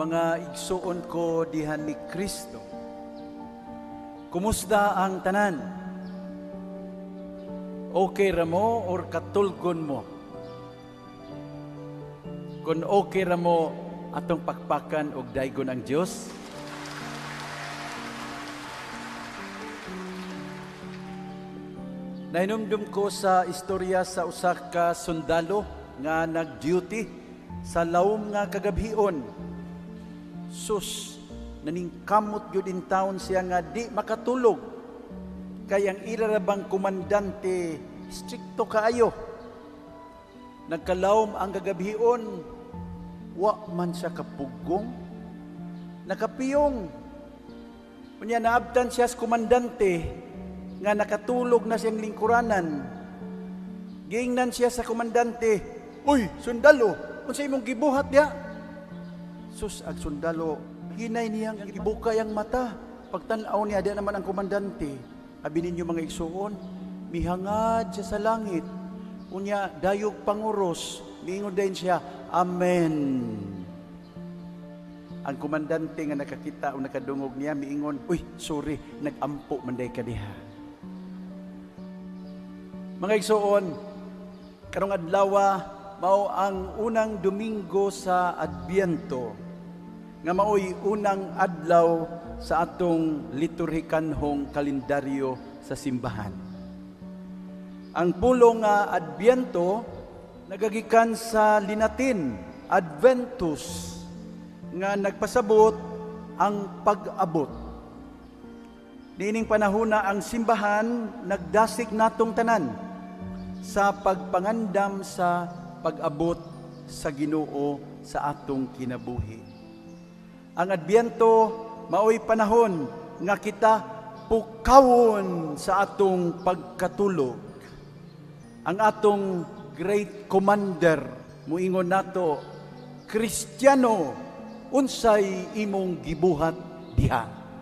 mga igsuon ko dihan ni Kristo. Kumusta ang tanan? Okay ra mo or katulgon mo? Kung okay ra mo, atong pakpakan og daygon ang Dios. Nainumdum ko sa istorya sa usa ka sundalo nga nag-duty sa lawom nga kagabhion. Sus, naningkamot yun in town siya nga di makatulog. Kaya ang ilarabang komandante, strikto kaayo. Nagkalawom ang kagabhion, wa man siya kapugong, nakapiyong. Kunya naabtan siya sa komandante, nga nakatulog na siyang lingkuranan. Giingnan siya sa komandante, "Uy, sundalo, unsay imong gibuhat diha?" Sus, ag sundalo, hinay niyang gibukay ang mata. Pagtan-aw niya, di naman ang komandante. Abi ninyo mga igsuon, mihangad siya sa langit. Unya, dayog panguros, miingon din siya, "Amen." Ang komandante nga nakakita o nakadungog niya, miingon, "Uy, sorry, nag-ampo manday ka diha." Mga igsuon, karong adlaw mao ang unang Domingo sa Adbyento, nga mao'y unang adlaw sa atong liturhikanhong kalendaryo sa simbahan. Ang pulong nga Adbyento nagagikan sa Linatin, Adventus, nga nagpasabot ang pag-abot. Niining panahona ang simbahan nagdasig natong tanan sa pagpangandam sa pag-abot sa Ginoo sa atong kinabuhi. Ang Adbyento mao'y panahon nga kita pukawon sa atong pagkatulog. Ang atong great commander, muingon nato, "Kristiyano, unsay imong gibuhat diha?"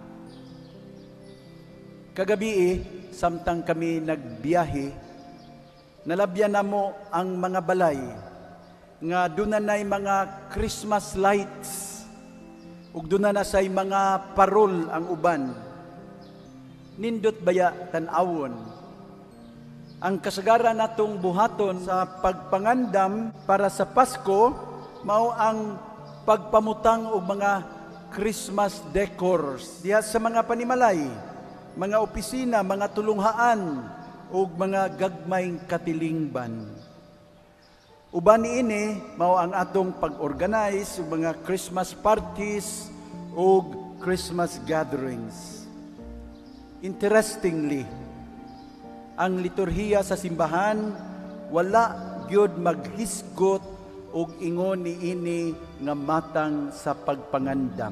Kagabi, samtang kami nagbiyahe, nalabyan na mo ang mga balay nga dunanay mga Christmas lights ug dunana say mga parol ang uban. Nindot baya tan-awon ang kasagaran natong buhaton sa pagpangandam para sa Pasko mao ang pagpamutang og mga Christmas decors diha sa mga panimalay, mga opisina, mga tulunghaan ug mga gagmayng katilingban. Uban niini mao ang atong pag-organize og mga Christmas parties ug Christmas gatherings. Interestingly, ang liturhiya sa simbahan wala gyud maghisgot og ingon niini nga matang sa pagpangandam.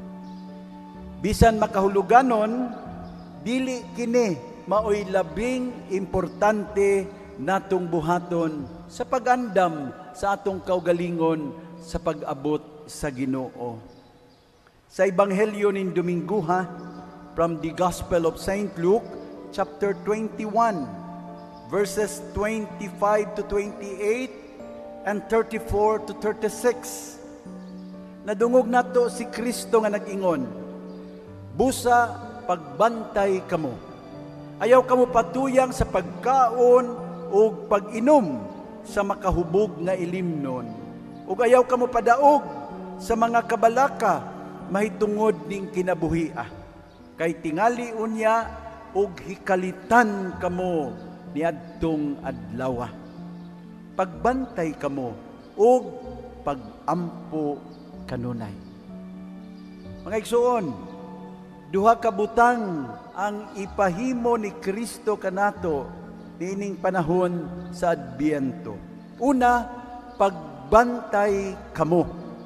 Bisan makahuluganon, dili kini mao'y labing importante natong buhaton sa pag-andam sa atong kaugalingon sa pag-abot sa Ginoo. Sa Ebanghelyo nin Domingo from the Gospel of St. Luke, chapter 21, verses 25 to 28 and 34 to 36. Nadungog nato si Kristo nga nag-ingon, "Busa pagbantay kamo. Ayaw kamo patuyang sa pagkaon o pag-inom sa makahubog nga ilimnon. Ug ayaw kamo padaog sa mga kabalaka mahitungod ning kinabuhia. Kay tingali unya ug hikalitan kamo niadtong adlaw. Pagbantay kamo ug pag-ampo kanunay." Mga igsuon, duha ka butang ang ipahimo ni Kristo kanato niining panahon sa Adbyento. Una, pagbantay kamo.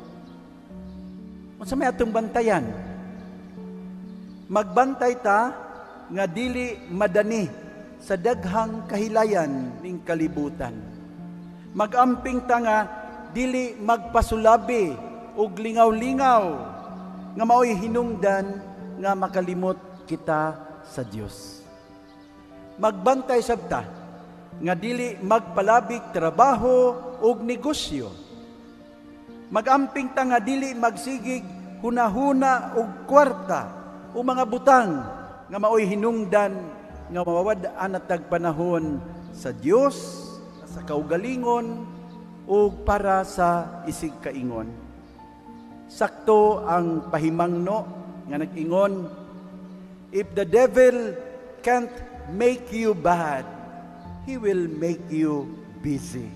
Unsa may atong bantayan? Magbantay ta nga dili madani sa daghang kahilayan ning kalibutan. Magamping ta nga dili magpasulabi ug lingaw-lingaw nga mao'y hinungdan nga makalimot kita sa Dios. Magbantay sabta nga dili magpalabig trabaho ug negosyo. Magamping ta nga dili magsigig hunahuna og kwarta o mga butang nga maoy hinungdan nga mawawad-an at tagpanahon sa Dios, sa kaugalingon o para sa isig kaingon. Sakto ang pahimangno nga nag-ingon, if the devil can't make you bad, he will make you busy.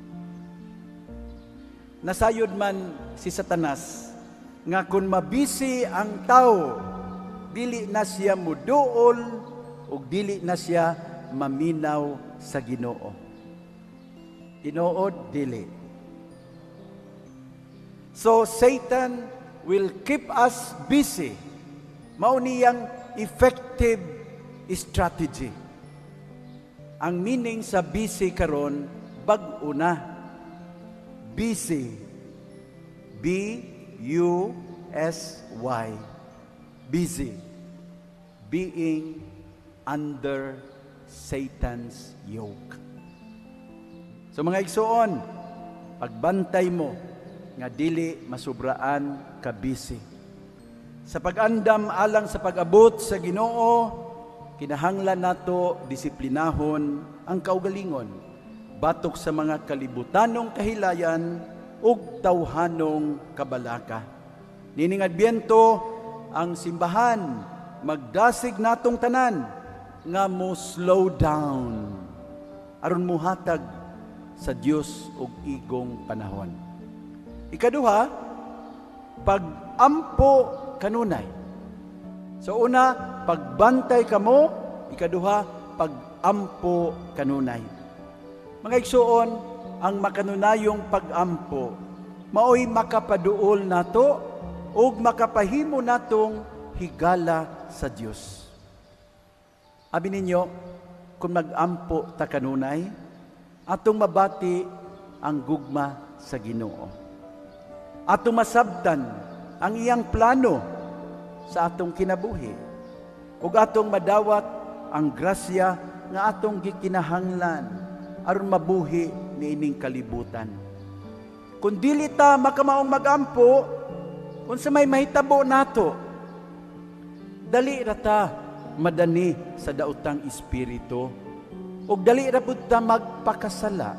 Nasayod man si Satanas nga kung mabisi ang tao, dili na siya muduol o dili na siya maminaw sa Ginoo. Tinuod, dili. So Satan will keep us busy. Mao niyang effective strategy. Ang meaning sa busy karon bag-o na. Busy. B-U-S-Y. Busy. Being under Satan's yoke. So mga igsoon, pagbantay mo nga dili masubraan ka busy. Sa pag-andam alang sa pag-abot sa Ginoo, kinahanglan nato disiplinahon ang kaugalingon batok sa mga kalibutanong kahilayan ug tawhanong kabalaka. Nining Adbyento, ang simbahan magdasig natong tanan nga mo slow down aron muhatag sa Dios og igong panahon. Ikaduha, pag-ampo kanunay. So una, pagbantay kamo, ikaduha, pag-ampo kanunay. Mga igsoon, ang makanunayong pag-ampo, maoy makapaduol nato o makapahimo natong higala sa Dios. Abi ninyo, kung mag-ampo ta kanunay, atong mabati ang gugma sa Ginoo. Atong masabtan ang iyang plano sa atong kinabuhi. Ug atong madawat ang grasya nga atong gikinahanglan aron mabuhi niining kalibutan. Kung dili ta makamaong mag-ampo, unsa may mahitabo nato, dali ra ta madani sa daotang espiritu ug dali ra pud ta magpakasala.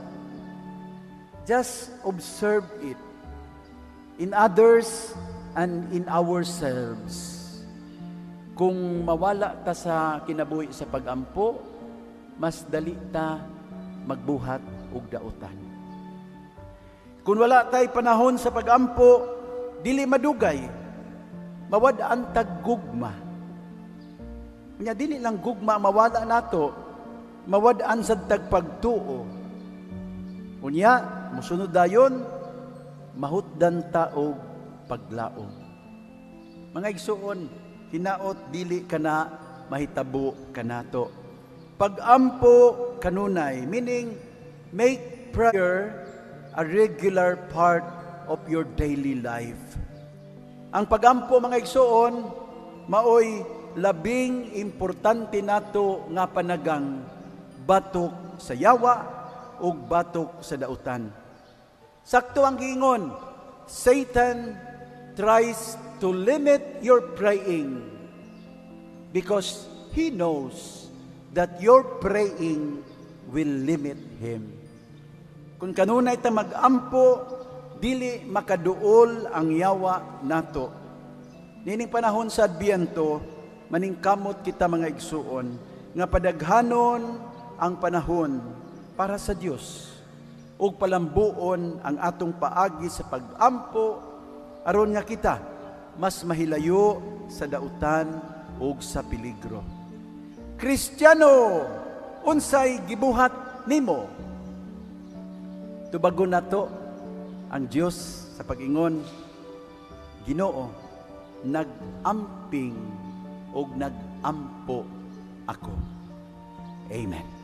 Just observe it in others and in ourselves. Kung mawala ta sa kinabuhi sa pag-ampo, mas dali ta magbuhat og daotan. Kung wala tay panahon sa pag-ampo, dili madugay, mawad-an tag gugma. Nya dili lang gugma mawala nato, mawad-an sad tag pagtuo. Unya, musunod dayon, mahutdan ta og paglaom. Mga igsuon, hinaot dili kana mahitabo kanato. Pag-ampo kanunay, meaning make prayer a regular part of your daily life. Ang pag-ampo, mga igsuon, maoy labing importante nato nga panagang batok sa yawa ug batok sa dautan. Sakto ang giingon, Satan tries to limit your praying because he knows that your praying will limit him. Kung kanunay ta mag-ampo, dili makaduol ang yawa nato. Nining panahon sa Adbyento, maningkamot kita mga igsuon, nga padaghanon ang panahon para sa Dios ug palambuon ang atong paagi sa pag-ampo aron nga kita mas mahilayo sa dautan ug sa peligro. Kristiyano, unsay gibuhat nimo? Tubagon nato ang Dios sa pag-ingon, Ginoo, nag-amping ug nag-ampo ako. Amen.